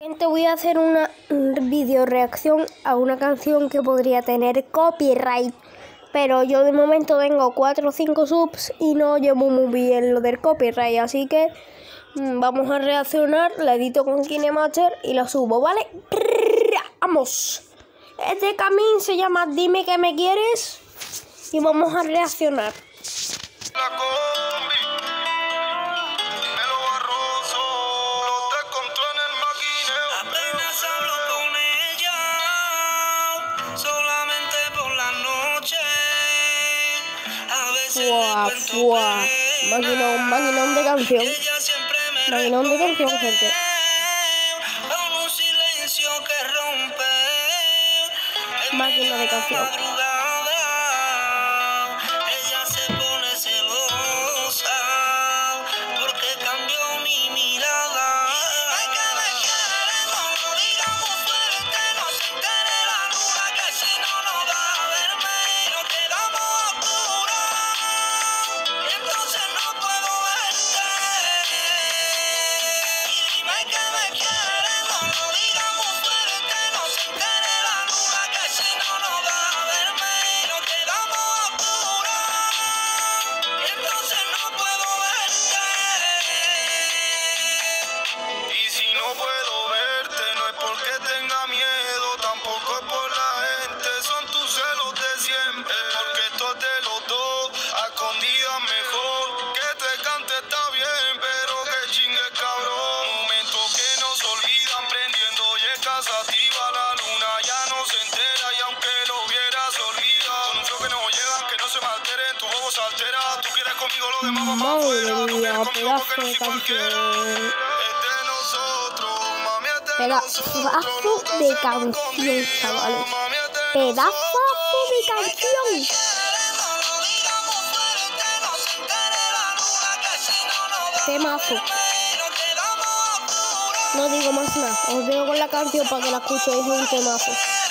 Te voy a hacer una video reacción a una canción que podría tener copyright, pero yo de momento tengo 4 o 5 subs y no llevo muy bien lo del copyright, así que vamos a reaccionar, la edito con KineMaster y la subo, ¿vale? ¡Vamos! Este camino se llama Dime que me quieres y vamos a reaccionar. Fuá. Maquinón de canción. Maquinón de canción, gente. Máquina de canción. Ella se pone celosa porque cambió mi mirada. Ay, que me quiere, no lo digamos fuerte, no se entere la luna que si no va a verme y nos quedamos oscuros y entonces no puedo verte. Y dime que me quiere, no lo digamos fuerte, no se entere la luna que si no va a verme y nos quedamos oscuros y entonces no puedo verte. Y si no puedo verte no es porque tenga miedo, tampoco es por la gente, son tus celos de siempre, porque esto es de los dos, a escondidas mejor, que te cante está bien, pero que chingue cabrón, momentos que nos olvidan prendiendo y es casativa, la luna ya no se entera y aunque lo vieras se olvida, con un flow que no llega, que no se me altere, tu bobo se altera, tú quieres conmigo lo demás va para afuera, tú quieres conmigo porque no soy cualquiera. Pedazo de canción, chavales. Pedazo de canción. Temazo. No digo más nada. Os dejo con la canción para que la escuchéis. Es un temazo.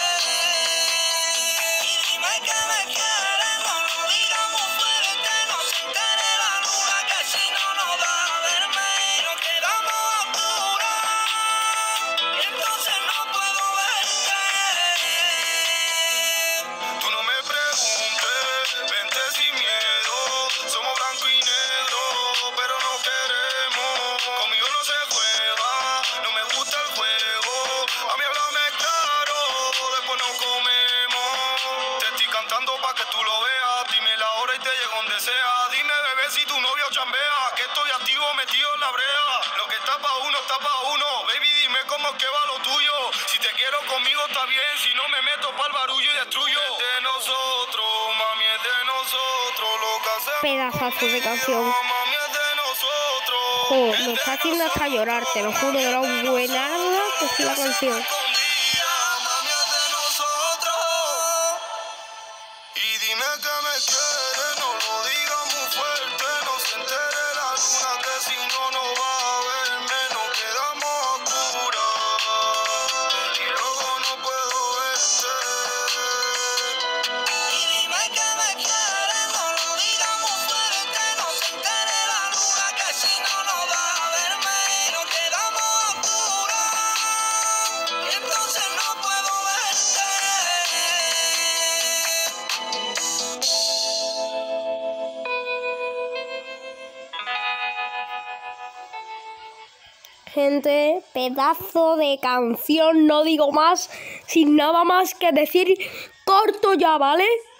Pa' que tú lo veas, dime la hora y te llego donde sea. Dime, bebé, si tu novio chambea, que estoy activo metido en la brea. Lo que está pa' uno, baby, dime cómo es que va lo tuyo. Si te quiero conmigo está bien, si no me meto pa'l barullo y destruyo. Es de nosotros, mami, es de nosotros, lo que hacemos. Pedazazo de canción. Mami, es de nosotros. Joder, me está haciendo hasta llorar, te lo juro, de lo buena que es la canción. Y dime que me quieres, no lo digas muy fuerte, no se entere la luna que si no va a verme, nos quedamos oscuras y luego no puedo verte. Y dime que me quieres, no lo digas muy fuerte, no se entere la luna que si no va a verme, nos quedamos oscuras y entonces no puedo verte. Gente, pedazo de canción, no digo más, sin nada más que decir, corto ya, ¿vale?